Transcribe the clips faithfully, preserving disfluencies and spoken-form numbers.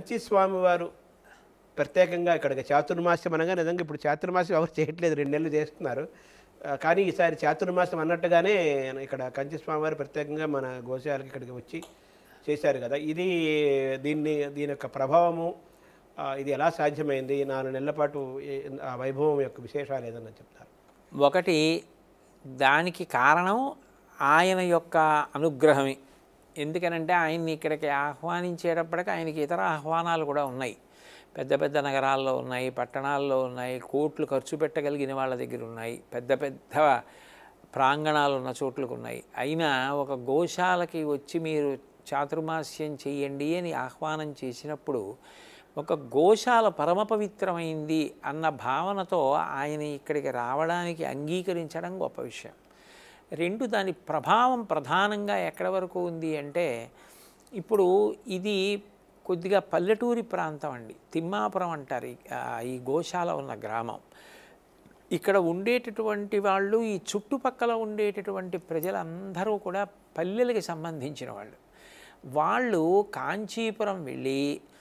కంచి స్వామివారు ప్రత్యేకంగా ఇక్కడికి చాతుర్మాస్యం అనగా నిజంగా ఇప్పుడు చాతుర్మాస్యం ఎవరు చేయట్లేదు, రెండు నెలలు చేస్తున్నారు. కానీ ఈసారి చాతుర్మాసం అన్నట్టుగానే ఇక్కడ కంచి స్వామివారు ప్రత్యేకంగా మన గోశాలకి ఇక్కడికి వచ్చి చేశారు కదా. ఇది దీన్ని దీని యొక్క ప్రభావము ఇది ఎలా సాధ్యమైంది, నాలుగు నెలల పాటు ఆ వైభవం యొక్క విశేషాలు ఏదన్నా చెప్తారు? ఒకటి, దానికి కారణం ఆయన యొక్క అనుగ్రహమే. ఎందుకనంటే ఆయన్ని ఇక్కడికి ఆహ్వానించేటప్పటికి ఆయనకి ఇతర ఆహ్వానాలు కూడా ఉన్నాయి. పెద్ద పెద్ద నగరాల్లో ఉన్నాయి, పట్టణాల్లో ఉన్నాయి, కోట్లు ఖర్చు పెట్టగలిగిన వాళ్ళ దగ్గర ఉన్నాయి, పెద్ద పెద్ద ప్రాంగణాలు ఉన్న చోట్లకు ఉన్నాయి. అయినా ఒక గోశాలకి వచ్చి మీరు చాతుర్మాస్యం చెయ్యండి అని ఆహ్వానం చేసినప్పుడు ఒక గోశాల పరమ పవిత్రమైంది అన్న భావనతో ఆయన ఇక్కడికి రావడానికి అంగీకరించడం గొప్ప విషయం. రెండు, దాని ప్రభావం ప్రధానంగా ఎక్కడి వరకు ఉంది అంటే, ఇప్పుడు ఇది కొద్దిగా పల్లెటూరి ప్రాంతం అండి, తిమ్మాపురం అంటారు ఈ గోశాల ఉన్న గ్రామం. ఇక్కడ ఉండేటటువంటి వాళ్ళు, ఈ చుట్టుపక్కల ఉండేటటువంటి ప్రజలందరూ కూడా పల్లెలకి సంబంధించిన వాళ్ళు. వాళ్ళు కాంచీపురం వెళ్ళి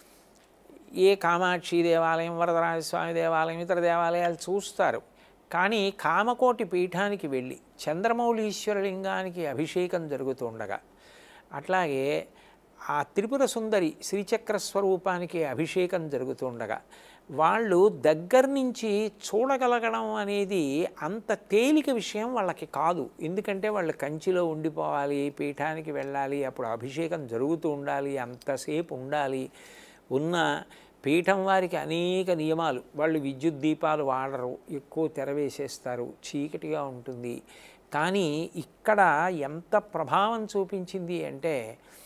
ఏ కామాక్షి దేవాలయం, వరదరాజస్వామి దేవాలయం, ఇతర దేవాలయాలు చూస్తారు. కానీ కామకోటి పీఠానికి వెళ్ళి చంద్రమౌళీశ్వరలింగానికి అభిషేకం జరుగుతుండగా, అట్లాగే ఆ త్రిపుర సుందరి శ్రీచక్ర స్వరూపానికి అభిషేకం జరుగుతుండగా వాళ్ళు దగ్గర నుంచి చూడగలగడం అనేది అంత తేలిక విషయం వాళ్ళకి కాదు. ఎందుకంటే వాళ్ళు కంచిలో ఉండిపోవాలి, పీఠానికి వెళ్ళాలి, అప్పుడు అభిషేకం జరుగుతూ ఉండాలి, అంతసేపు ఉండాలి. ఉన్న పీఠం వారికి అనేక నియమాలు, వాళ్ళు విద్యుత్ దీపాలు వాడరు, ఎక్కువ తెరవేసేస్తారు, చీకటిగా ఉంటుంది. కానీ ఇక్కడ ఎంత ప్రభావం చూపించింది అంటే,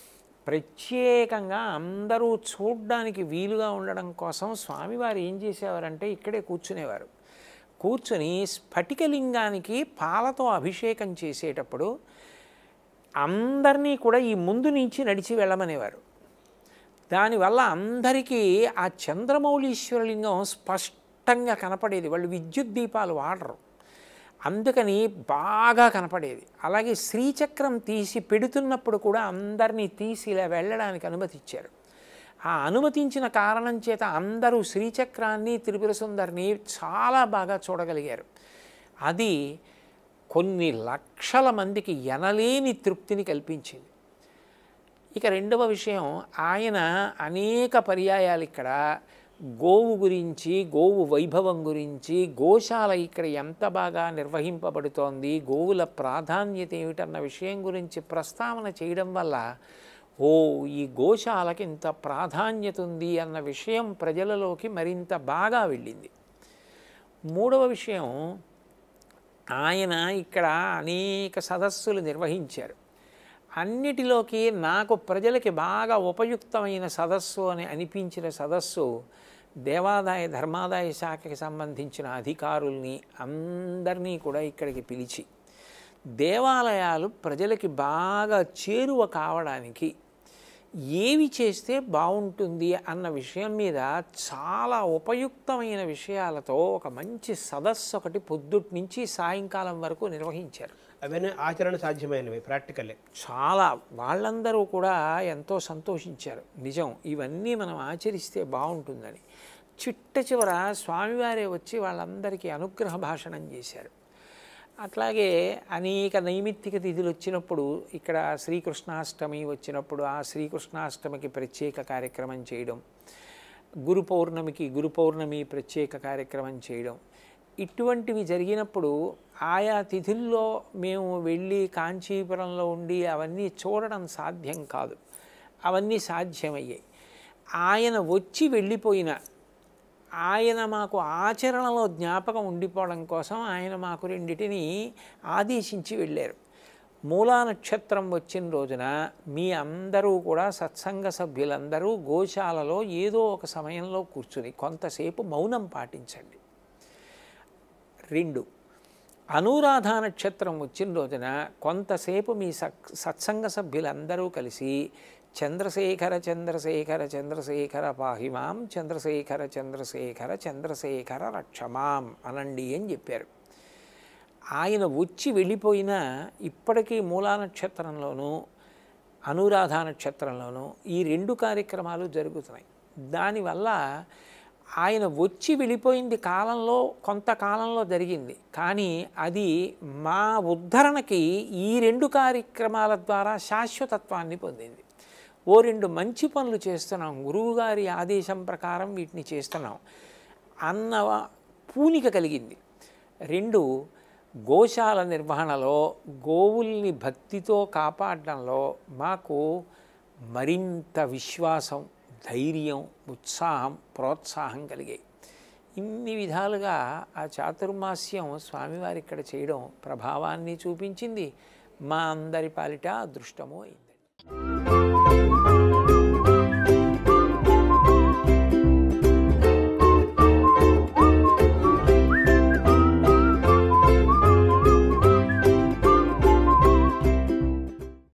ప్రత్యేకంగా అందరూ చూడ్డానికి వీలుగా ఉండడం కోసం స్వామివారు ఏం చేసేవారంటే ఇక్కడే కూర్చునేవారు. కూర్చుని స్ఫటికలింగానికి పాలతో అభిషేకం చేసేటప్పుడు అందరినీ కూడా ఈ ముందు నుంచి నడిచి వెళ్ళమనేవారు. దానివల్ల అందరికీ ఆ చంద్రమౌళీశ్వరలింగం స్పష్టంగా కనపడేది. వాళ్ళు విద్యుత్ దీపాలు వాడరు, అందుకని బాగా కనపడేది. అలాగే శ్రీచక్రం తీసి పెడుతున్నప్పుడు కూడా అందరినీ తీసి ఇలా వెళ్ళడానికి అనుమతిచ్చారు. ఆ అనుమతించిన కారణం చేత అందరూ శ్రీచక్రాన్ని, త్రిపుర సుందరిని చాలా బాగా చూడగలిగారు. అది కొన్ని లక్షల మందికి ఎనలేని తృప్తిని కల్పించింది. ఇక రెండవ విషయం, ఆయన అనేక పర్యాయాలు ఇక్కడ గోవు గురించి, గోవు వైభవం గురించి, గోశాల ఇక్కడ ఎంత బాగా నిర్వహింపబడుతోంది, గోవుల ప్రాధాన్యత ఏమిటన్న విషయం గురించి ప్రస్తావన చేయడం వల్ల ఓ ఈ గోశాలకి ఇంత ప్రాధాన్యత ఉంది అన్న విషయం ప్రజలలోకి మరింత బాగా వెళ్ళింది. మూడవ విషయం, ఆయన ఇక్కడ అనేక సదస్సులు నిర్వహించారు. అన్నిటిలోకి నాకు ప్రజలకి బాగా ఉపయుక్తమైన సదస్సు అని అనిపించిన సదస్సు దేవాదాయ ధర్మాదాయ శాఖకి సంబంధించిన అధికారుల్ని అందరినీ కూడా ఇక్కడికి పిలిచి దేవాలయాలు ప్రజలకి బాగా చేరువ కావడానికి ఏవి చేస్తే బాగుంటుంది అన్న విషయం మీద చాలా ఉపయుక్తమైన విషయాలతో ఒక మంచి సదస్సు ఒకటి పొద్దుటి నుంచి సాయంకాలం వరకు నిర్వహించారు. అవన్నీ ఆచరణ సాధ్యమైనవి, ప్రాక్టికల్లే. చాలా, వాళ్ళందరూ కూడా ఎంతో సంతోషించారు. నిజం, ఇవన్నీ మనం ఆచరిస్తే బాగుంటుందని. చిట్ట చివర స్వామివారే వచ్చి వాళ్ళందరికీ అనుగ్రహ భాషణం చేశారు. అట్లాగే అనేక నైమిత్తిక తిథులు వచ్చినప్పుడు, ఇక్కడ శ్రీకృష్ణాష్టమి వచ్చినప్పుడు ఆ శ్రీకృష్ణాష్టమికి ప్రత్యేక కార్యక్రమం చేయడం, గురు పౌర్ణమికి గురు పౌర్ణమి ప్రత్యేక కార్యక్రమం చేయడం, ఇటువంటివి జరిగినప్పుడు ఆయా తిథుల్లో మేము వెళ్ళి కాంచీపురంలో ఉండి అవన్నీ చూడడం సాధ్యం కాదు. అవన్నీ సాధ్యమయ్యాయి. ఆయన వచ్చి వెళ్ళిపోయిన, ఆయన మాకు ఆచరణలో జ్ఞాపకం ఉండిపోవడం కోసం ఆయన మాకు రెండిటిని ఆదేశించి వెళ్ళారు. మూలా నక్షత్రం వచ్చిన రోజున మీ అందరూ కూడా సత్సంగ సభ్యులందరూ గోశాలలో ఏదో ఒక సమయంలో కూర్చుని కొంతసేపు మౌనం పాటించండి. రెండు, అనురాధ నక్షత్రం వచ్చిన రోజున కొంతసేపు మీ సత్సంగ సభ్యులందరూ కలిసి చంద్రశేఖర చంద్రశేఖర చంద్రశేఖర పాహిమాం, చంద్రశేఖర చంద్రశేఖర చంద్రశేఖర రక్షమాం అనండి అని చెప్పారు. ఆయన వచ్చి వెళ్ళిపోయినా ఇప్పటికీ మూలా నక్షత్రంలోనూ అనురాధ నక్షత్రంలోనూ ఈ రెండు కార్యక్రమాలు జరుగుతున్నాయి. దానివల్ల ఆయన వచ్చి వెళ్ళిపోయింది కాలంలో కొంతకాలంలో జరిగింది, కానీ అది మా ఉద్ధరణకి ఈ రెండు కార్యక్రమాల ద్వారా శాశ్వతత్వాన్ని పొందింది. ఓ రెండు మంచి పనులు చేస్తున్నాం, గురువుగారి ఆదేశం ప్రకారం వీటిని చేస్తున్నాం అన్న పూనిక కలిగింది. రెండు, గోశాల నిర్వహణలో గోవుల్ని భక్తితో కాపాడడంలో మాకు మరింత విశ్వాసం, ధైర్యం, ఉత్సాహం, ప్రోత్సాహం కలిగాయి. ఇన్ని విధాలుగా ఆ చాతుర్మాస్యం స్వామివారి ఇక్కడ చేయడం ప్రభావాన్ని చూపించింది. మా అందరి పాలిట అదృష్టము అయింది.